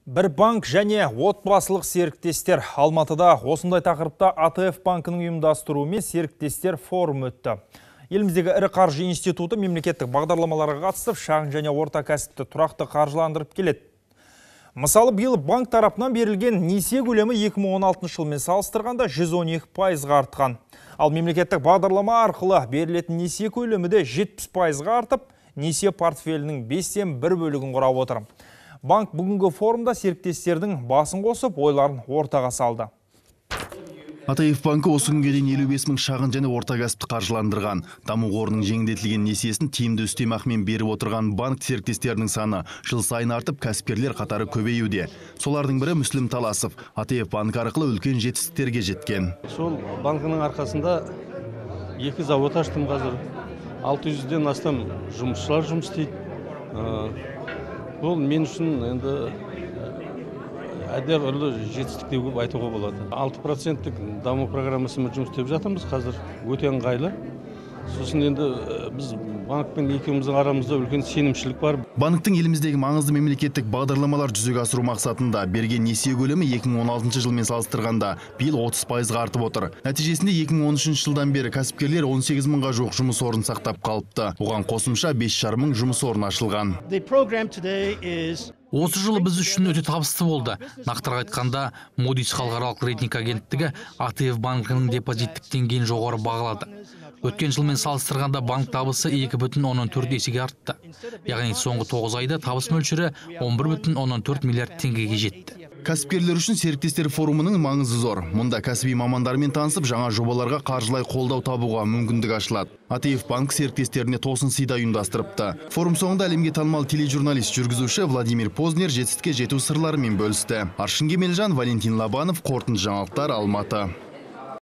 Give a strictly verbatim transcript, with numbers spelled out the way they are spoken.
Бір банк және отбасылық серіктестер Алматыда осындай тақырыпта А Т Ф банкінің ұйымдастыруымен серіктестер форум өтті. Еліміздегі ірі қаржы институты мемлекеттік бағдарламаларға қатысып, шағын және орта кәсіпті тұрақты қаржыландырып келеді. Мысалы, биыл банк тарапынан берілген несие көлемі екі мың он алтыншы жылмен салыстырғанда жүз он екі пайызға артқан. Ал мемлекеттік бағдарлама арқылы берілетін несие көлемі де жетпіс пайызға артып, несие портфелінің бестен бір бөлігін құрап отыр. Банк бүгінгі форумда серіктестердің басын қосып, ойларын ортаға салды. А Т Ф банкі осы күнге дейін елу бес мың шағын және орта кәсіпті қаржыландырған. Даму қорының жеңілдетілген несиесін тиімді үстемақымен беріп отырған банк серіктестерінің саны жыл сайын артып, кәсіпкерлер қатары көбеюде. Солардың бірі Мүслім Таласов. А Т Ф банк арқылы үлкен жетістіктерге жеткен. Сол банкының арқасында екі завод аштым қазір. алты жүзден астам жұмысшылар жұмыс істейді. Бұл мен үшін енді әдер ұрлы жетістік деп айтуға болады. алты проценттік даму программасымен жұмыс істеп жатырмыз қазір, өте ыңғайлы. Сосын енді біз банкпен екеуміздің арамызда үлкен сенімшілік бар. Банктың еліміздегі маңызды мемлекеттік бағдарламалар жүзеге асыру мақсатында берген несие көлемі екі мың он алтыншы жылмен салыстырғанда биыл отыз пайызға артып отыр. Нәтижесінде екі мың он үшінші жылдан бері кәсіпкерлер он сегіз мыңға жуық жұмыс орнын сақтап қалыпты. Оған қосымша бес жарым мың жұмыс орны ашылған. Осы жылы біз үшін өте табысты болды. Нақтырақ айтқанда, Moody's халықаралық рейтинг агенттігі А Т Ф банкінің депозиттік деңгейін жоғары бағалады. Өткен жылмен салыстырғанда банк табысы екі бүтін оннан төрт есеге артты. Яғни соңғы тоғыз айда табыс мөлшері он бір бүтін оннан төрт миллиард теңгеге жетті. Кәсіпкерлер үшін серіктестер форумының маңызы зор. Мұнда кәсіби мамандармен танысып, жаңа жобаларға қаржылай қолдау табуға мүмкіндік ашылады. А Т Ф банк серіктестеріне тосын сыйда ұйымдастырыпты. Форум соңында әлемге танымал тележурналист жүргізуші Владимир Познер жетістікке жету сырларымен бөлісті. Аршын Кемелжан, Валентин Лабанов, қорытынды жаңалықтар, Алматы.